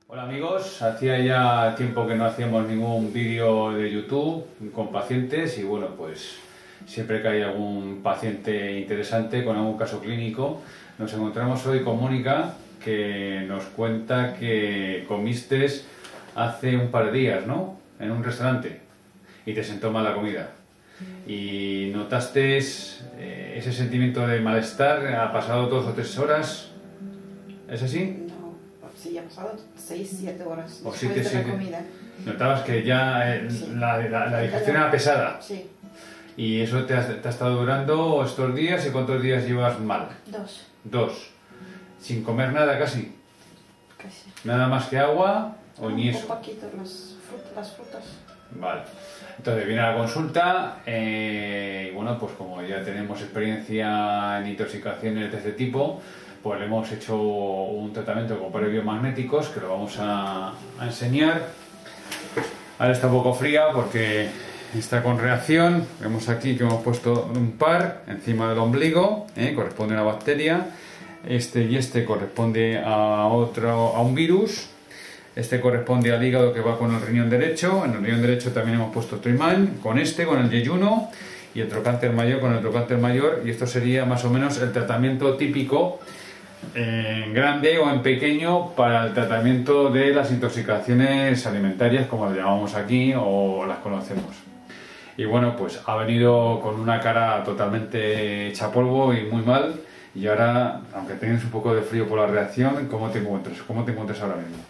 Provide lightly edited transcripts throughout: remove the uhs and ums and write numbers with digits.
Hola amigos, hacía ya tiempo que no hacíamos ningún vídeo de YouTube con pacientes y bueno, pues siempre que hay algún paciente interesante con algún caso clínico, nos encontramos hoy con Mónica, que nos cuenta que comiste hace un par de días, ¿no? En un restaurante y te sentó mal la comida. Y notaste ese sentimiento de malestar, ha pasado 2 o 3 horas, ¿es así? No, sí, ya ha pasado 6, 7 horas O después 7, de 7. la comida. Notabas que ya Sí. la digestión era pesada. Sí, ¿Y eso te ha estado durando estos días? ¿Y cuántos días llevas mal? 2, 2. ¿Sin comer nada casi? casi. ¿Nada más que agua o ni Un eso? poquito las frutas. Vale. Entonces viene a la consulta y bueno, pues como ya tenemos experiencia en intoxicaciones de este tipo, pues le hemos hecho un tratamiento con pares biomagnéticos que lo vamos a enseñar. Ahora está un poco fría porque está con reacción. Vemos aquí que hemos puesto un par encima del ombligo, corresponde a una bacteria. Este y este corresponde a un virus. Este corresponde al hígado que va con el riñón derecho. En el riñón derecho también hemos puesto otro imán, con el yeyuno, y el trocánter mayor con el trocánter mayor. Y esto sería más o menos el tratamiento típico en grande o en pequeño para el tratamiento de las intoxicaciones alimentarias, como las llamamos aquí o las conocemos. Y bueno, pues ha venido con una cara totalmente hecha polvo y muy mal. Y ahora, aunque tienes un poco de frío por la reacción, ¿cómo te encuentras? ¿Cómo te encuentras ahora mismo?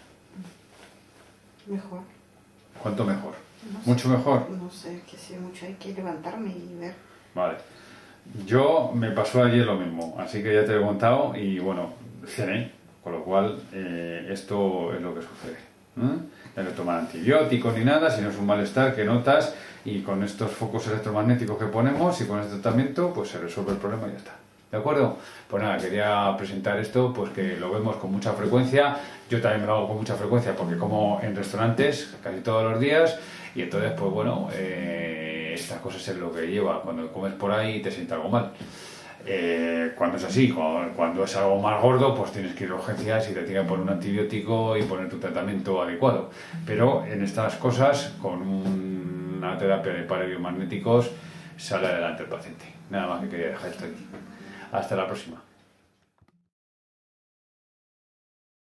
Mejor. ¿Cuánto mejor? No sé. ¿Mucho mejor? No sé, que si mucho hay que levantarme y ver. Vale. Yo me pasó ayer lo mismo, así que ya te lo he contado y bueno, cené, con lo cual esto es lo que sucede. No hay que tomar antibióticos ni nada, sino es un malestar que notas y con estos focos electromagnéticos que ponemos y con este tratamiento pues se resuelve el problema y ya está. ¿De acuerdo? Pues nada, quería presentar esto, pues que lo vemos con mucha frecuencia. Yo también me lo hago con mucha frecuencia porque como en restaurantes casi todos los días y entonces, pues bueno, estas cosas es lo que lleva. Cuando comes por ahí y te siente algo mal. Cuando es así, cuando es algo más gordo, pues tienes que ir a urgencias y te tienen que poner un antibiótico y poner tu tratamiento adecuado. Pero en estas cosas, con una terapia de pares biomagnéticos, sale adelante el paciente. Nada más que quería dejar esto aquí. Hasta la próxima.